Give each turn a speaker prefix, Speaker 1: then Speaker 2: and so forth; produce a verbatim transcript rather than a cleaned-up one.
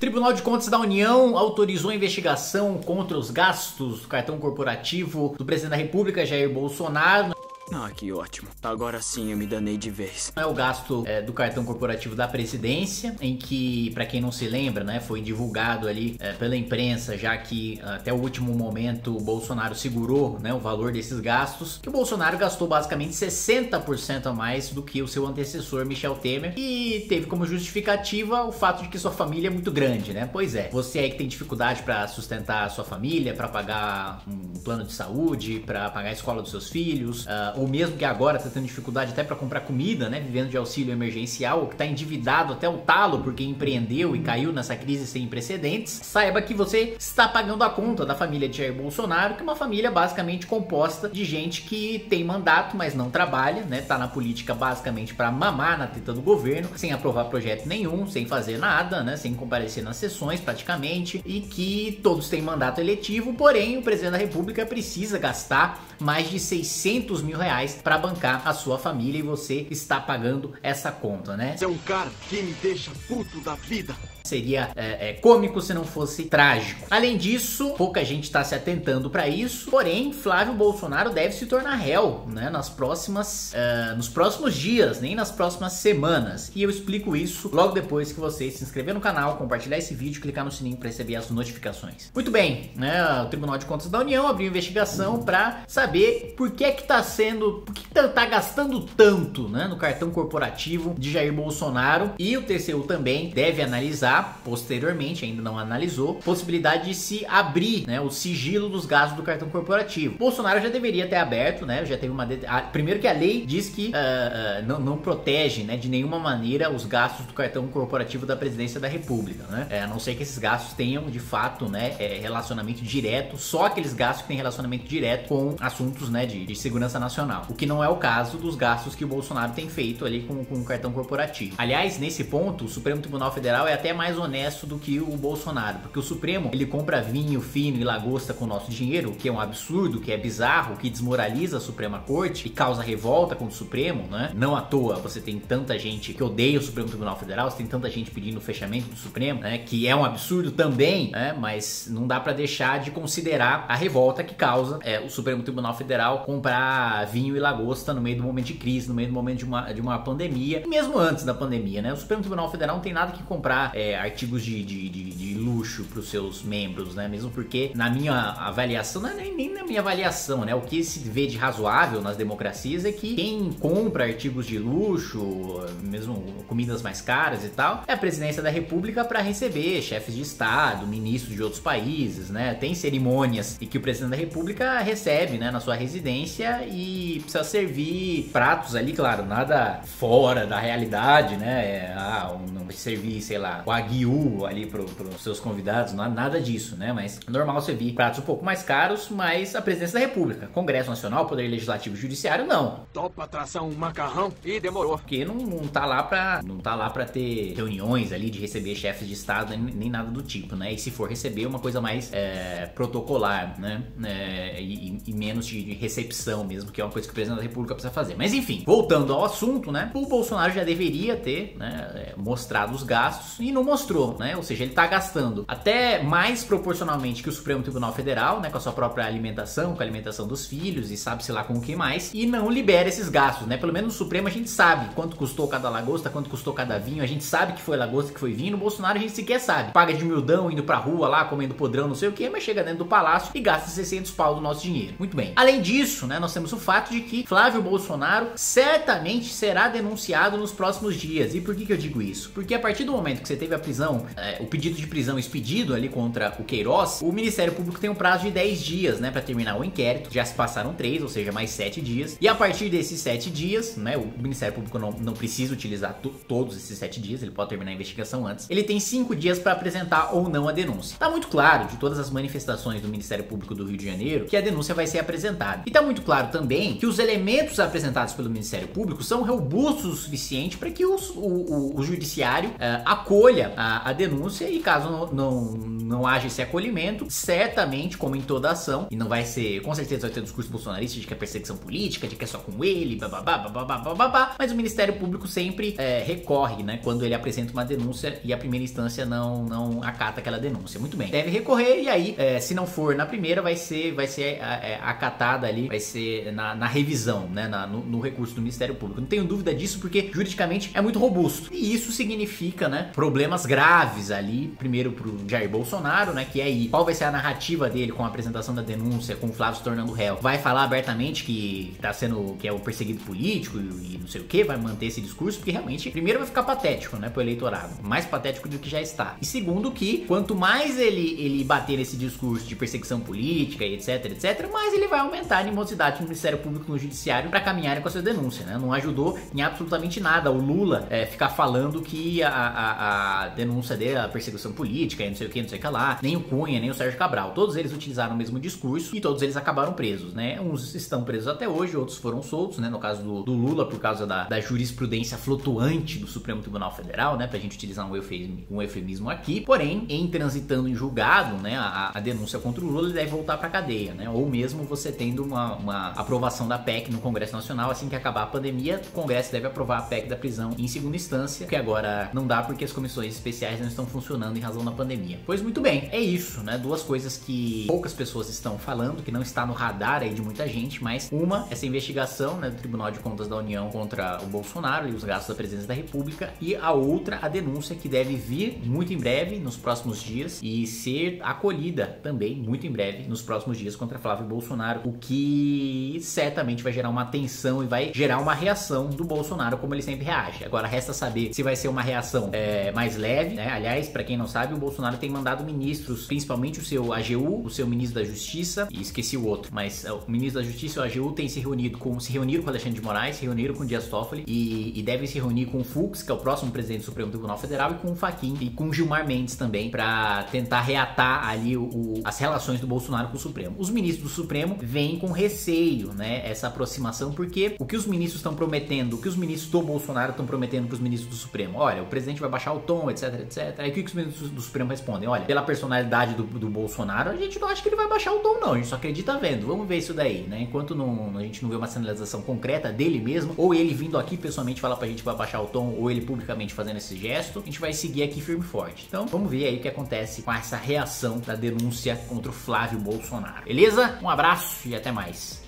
Speaker 1: Tribunal de Contas da União autorizou a investigação contra os gastos do cartão corporativo do presidente da República, Jair Bolsonaro.
Speaker 2: Ah, que ótimo. Agora sim eu me danei de vez.
Speaker 1: É o gasto é, do cartão corporativo da presidência, em que, para quem não se lembra, né, foi divulgado ali é, pela imprensa, já que até o último momento o Bolsonaro segurou, né, o valor desses gastos, que o Bolsonaro gastou basicamente sessenta por cento a mais do que o seu antecessor Michel Temer, e teve como justificativa o fato de que sua família é muito grande, né? Pois é, você aí que tem dificuldade para sustentar a sua família, para pagar um plano de saúde, para pagar a escola dos seus filhos, uh, ou mesmo que agora tá tendo dificuldade até para comprar comida, né, vivendo de auxílio emergencial, ou que tá endividado até o talo porque empreendeu e caiu nessa crise sem precedentes, saiba que você está pagando a conta da família de Jair Bolsonaro, que é uma família basicamente composta de gente que tem mandato, mas não trabalha, né, tá na política basicamente para mamar na teta do governo, sem aprovar projeto nenhum, sem fazer nada, né, sem comparecer nas sessões praticamente, e que todos têm mandato eletivo, porém o presidente da República precisa gastar mais de seiscentos mil reais para bancar a sua família, e você está pagando essa conta, né?
Speaker 3: Você é um cara que me deixa puto da vida.
Speaker 1: Seria é, é, cômico se não fosse trágico. Além disso, pouca gente está se atentando para isso, porém Flávio Bolsonaro deve se tornar réu, né, nas próximas, uh, nos próximos dias, nem nas próximas semanas. E eu explico isso logo depois que você se inscrever no canal, compartilhar esse vídeo, clicar no sininho para receber as notificações. Muito bem, né, o Tribunal de Contas da União abriu investigação para saber por que é que está sendo, por que tá, tá gastando tanto, né, no cartão corporativo de Jair Bolsonaro, e o T C U também deve analisar posteriormente, ainda não analisou, possibilidade de se abrir, né, o sigilo dos gastos do cartão corporativo. Bolsonaro já deveria ter aberto, né, já teve uma... Det... Ah, primeiro que a lei diz que uh, uh, não, não protege, né, de nenhuma maneira os gastos do cartão corporativo da presidência da República, né, é, a não ser que esses gastos tenham de fato, né, é, relacionamento direto, só aqueles gastos que têm relacionamento direto com assuntos, né, de, de segurança nacional, o que não é o caso dos gastos que o Bolsonaro tem feito ali com, com o cartão corporativo. Aliás, nesse ponto, o Supremo Tribunal Federal é até mais mais honesto do que o Bolsonaro, porque o Supremo, ele compra vinho fino e lagosta com o nosso dinheiro, que é um absurdo, que é bizarro, que desmoraliza a Suprema Corte e causa revolta contra o Supremo, né? Não à toa você tem tanta gente que odeia o Supremo Tribunal Federal, você tem tanta gente pedindo o fechamento do Supremo, né, que é um absurdo também, né, mas não dá pra deixar de considerar a revolta que causa é, o Supremo Tribunal Federal comprar vinho e lagosta no meio do momento de crise, no meio do momento de uma, de uma pandemia, e mesmo antes da pandemia, né? O Supremo Tribunal Federal não tem nada que comprar é, artigos de, de, de, de luxo para os seus membros, né? Mesmo porque na minha avaliação, não é nem, nem na minha avaliação, né? O que se vê de razoável nas democracias é que quem compra artigos de luxo, mesmo comidas mais caras e tal, é a presidência da República para receber chefes de Estado, ministros de outros países, né? Tem cerimônias e que o presidente da República recebe, né, na sua residência, e precisa servir pratos ali, claro, nada fora da realidade, né? É, ah, não vai servir, sei lá, o aguiú ali para os seus convidados, não, nada disso, né? Mas é normal servir pratos um pouco mais caros, mas a presidência da República, Congresso Nacional, Poder Legislativo e Judiciário, não.
Speaker 3: Topa traçar um macarrão e demorou.
Speaker 1: Porque não, não tá lá pra, não tá lá pra ter reuniões ali de receber chefes de Estado, nem, nem nada do tipo, né? E se for receber, uma coisa mais é, protocolar, né? É, e, e menos de, de recepção mesmo, que é uma coisa que o presidente da República precisa fazer. Mas enfim, voltando ao assunto, né? O Bolsonaro já deveria ter, né, mostrado os gastos e não mostrou, né? Ou seja, ele tá gastando até mais proporcionalmente que o Supremo Tribunal Federal, né? Com a sua própria alimentação, com a alimentação dos filhos e sabe-se lá com o que mais, e não libera esses gastos, né? Pelo menos no Supremo a gente sabe quanto custou cada lagosta, quanto custou cada vinho, a gente sabe que foi lagosta, que foi vinho. No Bolsonaro a gente sequer sabe. Paga de humildão, indo pra rua lá, comendo podrão, não sei o que, mas chega dentro do palácio e gasta seiscentos pau do nosso dinheiro. Muito bem. Além disso, né, nós temos o fato de que Flávio Bolsonaro certamente será denunciado nos próximos dias. E por que que eu digo isso? Porque a partir do momento que você teve a prisão, é, o pedido de prisão expedido ali contra o Queiroz, o Ministério Público tem um prazo de dez dias, né, pra terminar o inquérito. Já se passaram três, ou seja, mais sete dias. E a partir desses sete dias, né, o Ministério Público não, não precisa utilizar todos esses sete dias, ele pode terminar a investigação antes. Ele tem cinco dias para apresentar ou não a denúncia. Tá muito claro de todas as manifestações do Ministério Público do Rio de Janeiro que a denúncia vai ser apresentada. E tá muito claro também também que os elementos apresentados pelo Ministério Público são robustos o suficiente para que os, o, o, o judiciário uh, acolha a, a denúncia e caso não, não, não haja esse acolhimento, certamente, como em toda ação, e não vai ser, com certeza vai ter um discurso bolsonarista de que é perseguição política, de que é só com ele, bababá, bababá, bababá, mas o Ministério Público sempre é, recorre, né, quando ele apresenta uma denúncia e a primeira instância não, não acata aquela denúncia. Muito bem, deve recorrer e aí, é, se não for na primeira, vai ser, vai ser é, acatada ali, vai ser na, na revisão, né, na, no, no recurso do Ministério Público. Não tenho dúvida disso porque juridicamente é muito robusto. E isso significa, né, problemas graves ali, primeiro pro Jair Bolsonaro, né, que é aí, qual vai ser a narrativa dele com a apresentação da denúncia, com o Flávio se tornando réu? Vai falar abertamente que tá sendo, que é o perseguido político e, e não sei o que, vai manter esse discurso, porque realmente, primeiro vai ficar patético, né, pro eleitorado, mais patético do que já está. E segundo que, quanto mais ele, ele bater nesse discurso de perseguição política e etc, etc, mais ele vai aumentar a animosidade no Ministério Público, no Judiciário, para caminharem com essa denúncia, né? Não ajudou em absolutamente nada o Lula é, ficar falando que a, a, a denúncia dele, a perseguição política e não sei o que, não sei o que lá, nem o Cunha, nem o Sérgio Cabral, todos eles utilizaram o mesmo discurso e todos eles acabaram presos, né? Uns estão presos até hoje, outros foram soltos, né? No caso do, do Lula, por causa da, da jurisprudência flutuante do Supremo Tribunal Federal, né? Pra gente utilizar um eufemismo, um eufemismo aqui. Porém, em transitando em julgado, né? A, a denúncia contra o Lula, ele deve voltar pra cadeia, né? Ou mesmo você tendo uma, uma aprovação da P E C no Congresso Nacional, assim que acabar a pandemia, o Congresso deve aprovar a P E C da prisão em segunda instância, que agora não dá porque as comissões especiais não estão funcionando em razão da pandemia. Pois muito bem, é isso, né? Duas coisas que poucas pessoas estão falando, que não está no radar aí de muita gente, mas uma, essa investigação, né, do Tribunal de Contas da União contra o Bolsonaro e os gastos da presidência da República, e a outra, a denúncia que deve vir muito em breve, nos próximos dias, e ser acolhida também muito em breve, nos próximos dias, contra Flávio Bolsonaro, o que certamente vai gerar uma tensão e vai gerar uma reação do Bolsonaro, como ele sempre reage. Agora resta saber se vai ser uma reação é, mais leve, né? Aliás, para quem não sabe, o Bolsonaro tem mandado ministros, principalmente o seu A G U, o seu ministro da Justiça, e esqueci o outro, mas o ministro da Justiça e o A G U tem se reunido com, se reuniram com Alexandre de Moraes, se reuniram com Dias Toffoli e, e devem se reunir com o Fux, que é o próximo presidente do Supremo Tribunal Federal, e com o Fachin e com o Gilmar Mendes também, para tentar reatar ali o, o, as relações do Bolsonaro com o Supremo. Os ministros do Supremo vêm com receio, né, essa aproximação, porque o que os ministros estão prometendo, o que os ministros do Bolsonaro estão prometendo para os ministros do Supremo? Olha, o presidente vai baixar o tom, etc, etc. Aí o que os ministros do Supremo respondem? Olha, pela personalidade do, do Bolsonaro, a gente não acha que ele vai baixar o tom, não. A gente só acredita vendo. Vamos ver isso daí, né? Enquanto não, a gente não vê uma sinalização concreta dele mesmo, ou ele vindo aqui pessoalmente falar pra gente que vai baixar o tom, ou ele publicamente fazendo esse gesto, a gente vai seguir aqui firme e forte. Então, vamos ver aí o que acontece com essa reação da denúncia contra o Flávio Bolsonaro. Beleza? Um abraço e até mais.